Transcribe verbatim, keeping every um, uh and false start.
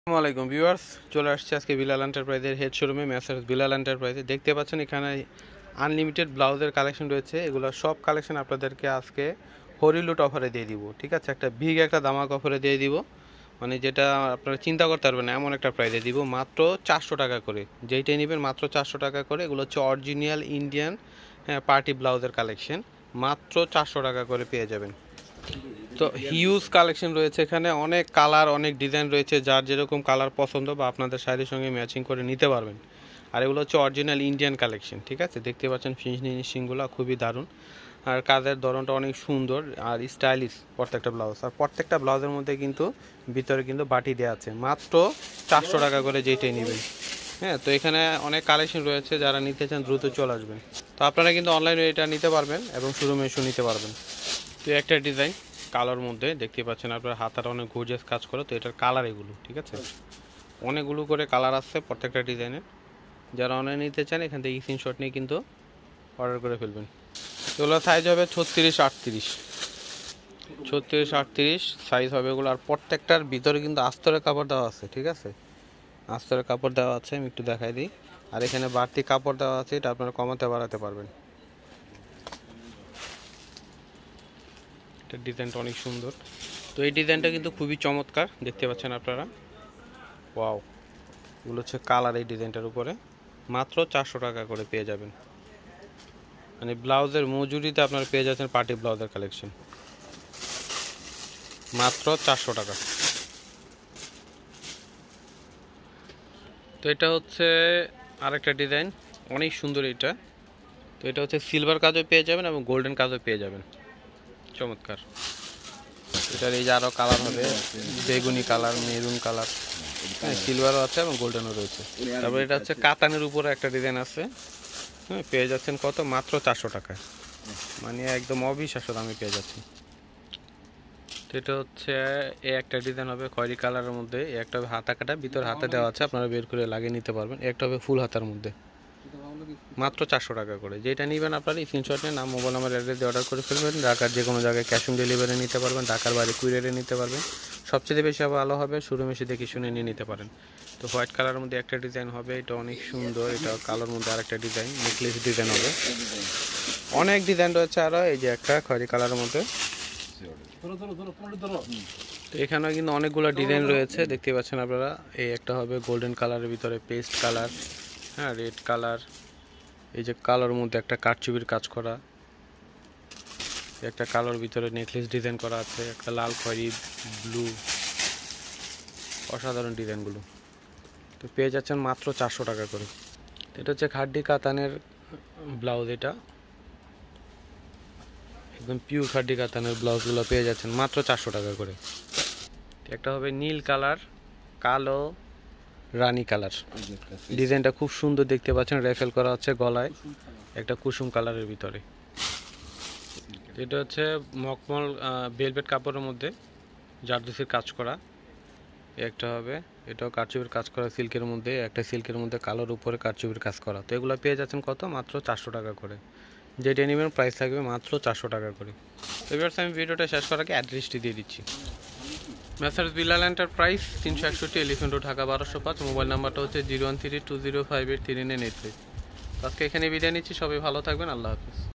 আসসালামু আলাইকুম ভিউয়ার্স, চলে আসছে আজকে বিলাল এন্টারপ্রাইজের হেড শোরুমে মেসার্স বিলাল এন্টারপ্রাইজে। দেখতে পাচ্ছেন এখানে আনলিমিটেড ব্লাউজের কালেকশন রয়েছে। এগুলো সব কালেকশন আপনাদেরকে আজকে হরিলুট অফারে দিয়ে দিব। ঠিক আছে, একটা বিগ একটা দামাক অফারে দিয়ে দিব, মানে যেটা আপনারা চিন্তা করতে পারবেন না এমন একটা প্রাইসে দিব, মাত্র চারশো টাকা করে। যেইটাই নেবেন মাত্র চারশো টাকা করে। এগুলো হচ্ছে অরিজিনাল ইন্ডিয়ান হ্যাঁ পার্টি ব্লাউজের কালেকশন, মাত্র চারশো টাকা করে পেয়ে যাবেন। তো হিউজ কালেকশন রয়েছে এখানে, অনেক কালার অনেক ডিজাইন রয়েছে, যার যেরকম কালার পছন্দ বা আপনাদের শাড়ির সঙ্গে ম্যাচিং করে নিতে পারবেন। আর এগুলো হচ্ছে অরিজিনাল ইন্ডিয়ান কালেকশন। ঠিক আছে, দেখতে পাচ্ছেন ফিনিশিংগুলো খুবই দারুণ, আর কাজের ধরনটা অনেক সুন্দর আর স্টাইলিশ প্রত্যেকটা ব্লাউজ। আর প্রত্যেকটা ব্লাউজের মধ্যে কিন্তু ভিতরে কিন্তু বাটি দেওয়া আছে, মাত্র চারশো টাকা করে যেইটাই নেবেন। হ্যাঁ, তো এখানে অনেক কালেকশন রয়েছে, যারা নিতে চান দ্রুত চলে আসবেন। তো আপনারা কিন্তু অনলাইনে এটা নিতে পারবেন এবং শোরুমে এসেও নিতে পারবেন। তো একটা ডিজাইন কালোর মধ্যে দেখতে পাচ্ছেন আপনার, হাতাটা অনেক গর্জিয়াস কাজ করে। তো এটার কালার এগুলো, ঠিক আছে, অনেকগুলো করে কালার আসছে প্রত্যেকটা ডিজাইনের। যারা অনলাইনে নিতে চান এখান থেকে স্ক্রিনশট নিয়ে কিন্তু অর্ডার করে ফেলবেন। এগুলো সাইজ হবে ছত্রিশ আটত্রিশ, ছত্রিশ আটত্রিশ সাইজ হবে এগুলো। আর প্রত্যেকটার ভিতরে কিন্তু আস্তরের কাপড় দেওয়া আছে। ঠিক আছে, আস্তরের কাপড় দেওয়া আছে, আমি একটু দেখাই দিই। আর এখানে বাড়তি কাপড় দেওয়া আছে, এটা আপনারা কমাতে বাড়াতে পারবেন। এটা ডিজাইনটা অনেক সুন্দর। তো এই ডিজাইনটা কিন্তু খুবই চমৎকার, দেখতে পাচ্ছেন আপনারা। ওয়াও, এগুলো হচ্ছে কালার এই ডিজাইনটার উপরে, মাত্র চারশো টাকা করে পেয়ে যাবেন। মানে ব্লাউজের মজুরিতে আপনারা পেয়ে যাচ্ছেন পার্টি ব্লাউজের কালেকশন, মাত্র চারশো টাকা। তো এটা হচ্ছে আরেকটা ডিজাইন, অনেক সুন্দর এটা। তো এটা হচ্ছে সিলভার কাজও পেয়ে যাবেন এবং গোল্ডেন কাজও পেয়ে যাবেন, চমৎকার। এটার এই যে আরও কালার হবে, বেগুনি কালার, মেরুন কালার, হ্যাঁ সিলভারও আছে এবং গোল্ডেনও রয়েছে। তারপরে এটা হচ্ছে কাতানের উপরে একটা ডিজাইন আছে, হ্যাঁ পেয়ে যাচ্ছেন কত, মাত্র চারশো টাকায়। মানে একদম অবিশ্বাস্য দামে পেয়ে যাচ্ছেন। তো এটা হচ্ছে এ একটা ডিজাইন হবে খয়েরি কালারের মধ্যে, একটা হবে হাতা কাটা, ভিতরে হাতে দেওয়া আছে, আপনারা বের করে লাগিয়ে নিতে পারবেন। একটা হবে ফুল হাতার মধ্যে, মাত্র চারশো টাকা করে। যেটা নেবেন আপনারা স্ক্রিনশট নিয়ে নাম, মোবাইল নাম্বার, অ্যাড্রেস দিয়ে অর্ডার করে ফেলবেন। ঢাকার যে কোনো জায়গায় ক্যাশ অন ডেলিভারি নিতে পারবেন, ঢাকার বাইরে কুরিয়ারে নিতে পারবেন। সবচেয়ে বেশি ভালো হবে শোরুমে এসে দেখে শুনে নিয়ে নিতে পারেন। তো হোয়াইট কালারের মধ্যে একটা ডিজাইন হবে, এটা অনেক সুন্দর। এটা কালোর মধ্যে আরেকটা ডিজাইন, নেকলেস ডিজাইন হবে। অনেক ডিজাইন রয়েছে আরও, এই যে একটা খয়েরি কালারের মধ্যে। তো এখানেও কিন্তু অনেকগুলো ডিজাইন রয়েছে, দেখতে পাচ্ছেন আপনারা। এই একটা হবে গোল্ডেন কালারের ভিতরে পেস্ট কালার, হ্যাঁ রেড কালার, এই যে কালোর মধ্যে একটা কারচুপির কাজ করা, একটা কালোর ভিতরে নেকলেস ডিজাইন করা আছে, একটা লাল খয়েরি ব্লু, অসাধারণ ডিজাইনগুলো। তো পেয়ে যাচ্ছেন মাত্র চারশো টাকা করে। এটা হচ্ছে খাড্ডি কাতানের ব্লাউজ, এটা একদম পিওর খাড্ডি কাতানের ব্লাউজগুলো পেয়ে যাচ্ছেন মাত্র চারশো টাকা করে। একটা হবে নীল কালার, কালো, রানী কালার, ডিজাইনটা খুব সুন্দর দেখতে পাচ্ছেন। রেফেল করা হচ্ছে গলায়, একটা কুসুম কালারের ভিতরে। এটা হচ্ছে মকমল ভেলভেট কাপড়ের মধ্যে জারদোসির কাজ করা। একটা হবে এটাও কারচুপির কাজ করা সিল্কের মধ্যে, একটা সিল্কের মধ্যে কালোর উপরে কারচুপির কাজ করা। তো এগুলো পেয়ে যাচ্ছেন কত, মাত্র চারশো টাকা করে। যেটা নেবেন প্রাইস থাকবে মাত্র চারশো টাকা করে। এবার আমি ভিডিওটা শেষ করার আগে অ্যাড্রেসটি দিয়ে দিচ্ছি। মেসার্স বিলাল এন্টারপ্রাইজ, তিনশো একষট্টি এলিফেন্ট রোড, ঢাকা বারোশো পাঁচ। মোবাইল নাম্বারটা হচ্ছে zero one three two zero five eight three nine eight five. আজকে এখানে বিদায় নিচ্ছি, সবাই ভালো থাকবেন, আল্লাহ হাফিজ।